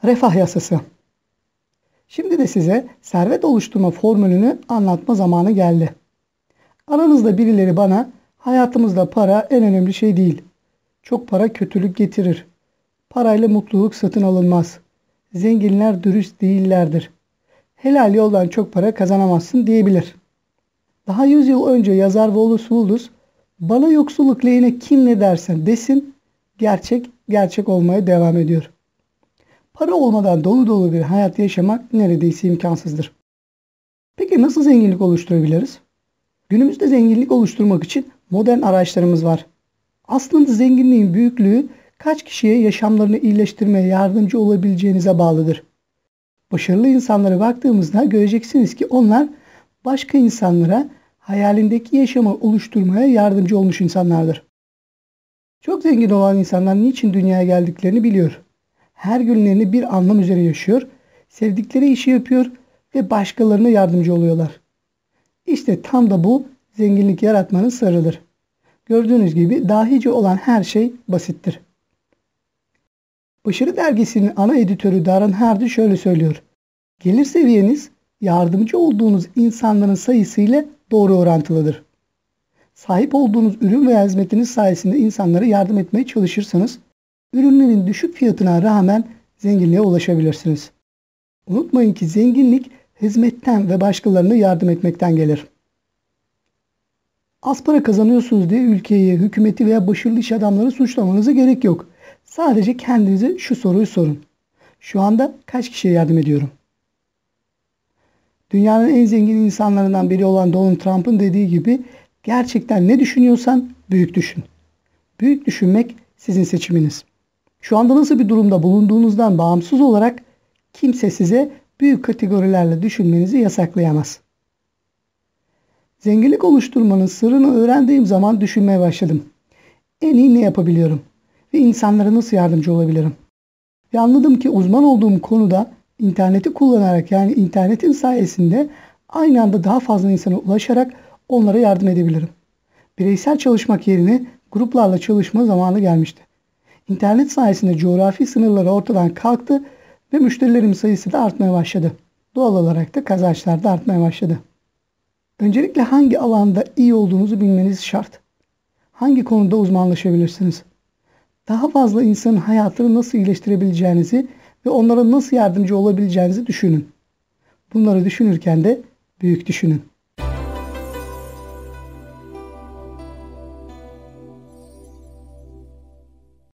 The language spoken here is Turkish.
Refah yasası. Şimdi de size servet oluşturma formülünü anlatma zamanı geldi. Aranızda birileri bana hayatımızda para en önemli şey değil. Çok para kötülük getirir. Parayla mutluluk satın alınmaz. Zenginler dürüst değillerdir. Helal yoldan çok para kazanamazsın diyebilir. Daha 100 yıl önce yazar Wallace Wallace bana yoksulluk lehine kim ne dersen desin gerçek olmaya devam ediyor. Para olmadan dolu dolu bir hayat yaşamak neredeyse imkansızdır. Peki nasıl zenginlik oluşturabiliriz? Günümüzde zenginlik oluşturmak için modern araçlarımız var. Aslında zenginliğin büyüklüğü kaç kişiye yaşamlarını iyileştirmeye yardımcı olabileceğinize bağlıdır. Başarılı insanlara baktığımızda göreceksiniz ki onlar başka insanlara hayalindeki yaşamı oluşturmaya yardımcı olmuş insanlardır. Çok zengin olan insanlar niçin dünyaya geldiklerini biliyor. Her günlerini bir anlam üzere yaşıyor, sevdikleri işi yapıyor ve başkalarına yardımcı oluyorlar. İşte tam da bu zenginlik yaratmanın sırrıdır. Gördüğünüz gibi dahice olan her şey basittir. Başarı dergisinin ana editörü Darren Hardy şöyle söylüyor. Gelir seviyeniz yardımcı olduğunuz insanların sayısıyla doğru orantılıdır. Sahip olduğunuz ürün veya hizmetiniz sayesinde insanlara yardım etmeye çalışırsanız ürünlerin düşük fiyatına rağmen zenginliğe ulaşabilirsiniz. Unutmayın ki zenginlik hizmetten ve başkalarına yardım etmekten gelir. Az para kazanıyorsunuz diye ülkeyi, hükümeti veya başarılı iş adamlarını suçlamanıza gerek yok. Sadece kendinize şu soruyu sorun. Şu anda kaç kişiye yardım ediyorum? Dünyanın en zengin insanlarından biri olan Donald Trump'ın dediği gibi gerçekten ne düşünüyorsan büyük düşün. Büyük düşünmek sizin seçiminiz. Şu anda nasıl bir durumda bulunduğunuzdan bağımsız olarak kimse size büyük kategorilerle düşünmenizi yasaklayamaz. Zenginlik oluşturmanın sırrını öğrendiğim zaman düşünmeye başladım. En iyi ne yapabiliyorum? Ve insanlara nasıl yardımcı olabilirim? Ve anladım ki uzman olduğum konuda interneti kullanarak yani internetin sayesinde aynı anda daha fazla insana ulaşarak onlara yardım edebilirim. Bireysel çalışmak yerine gruplarla çalışma zamanı gelmişti. İnternet sayesinde coğrafi sınırları ortadan kalktı ve müşterilerim sayısı da artmaya başladı. Doğal olarak da kazançlar da artmaya başladı. Öncelikle hangi alanda iyi olduğunuzu bilmeniz şart. Hangi konuda uzmanlaşabilirsiniz? Daha fazla insanın hayatını nasıl iyileştirebileceğinizi ve onlara nasıl yardımcı olabileceğinizi düşünün. Bunları düşünürken de büyük düşünün.